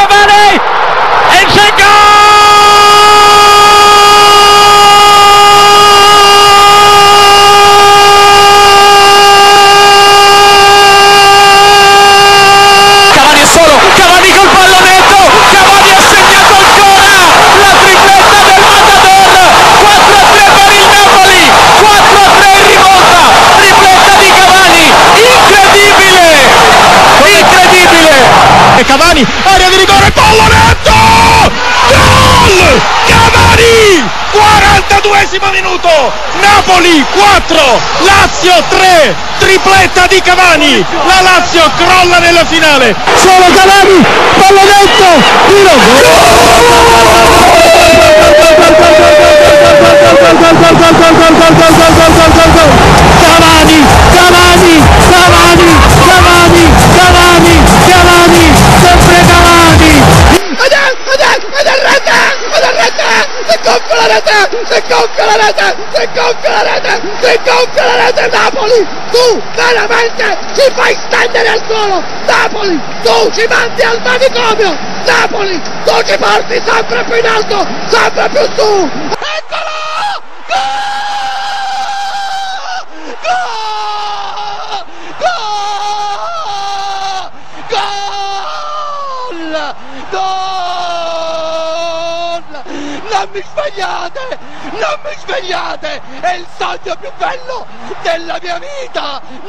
Cavani e c'è Cavani è solo, Cavani col pallonetto, Cavani ha segnato ancora la tripletta del Matador, 4-3 per il Napoli, 4-3 in rimonta, tripletta di Cavani, incredibile, incredibile! E Cavani, area di rigore, pallonetto! Gol! Cavani! 42esimo minuto! Napoli 4, Lazio 3, tripletta di Cavani! La Lazio crolla nella finale! Solo Cavani, pallonetto! Tiro! Cavani! Cavani! Cavani! Cavani! Cavani! Cavani! Sempre Cavani! ed è rete! Si compie la rete! Si compie la rete! Si compie la rete! Si compie la rete! Napoli! Tu veramente ci fai stendere al suolo! Napoli! Tu ci mandi al manicomio! Napoli! Tu ci porti sempre più in alto! Sempre più su! Eccolo! Gol! Non mi svegliate! Non mi svegliate! È il sogno più bello della mia vita!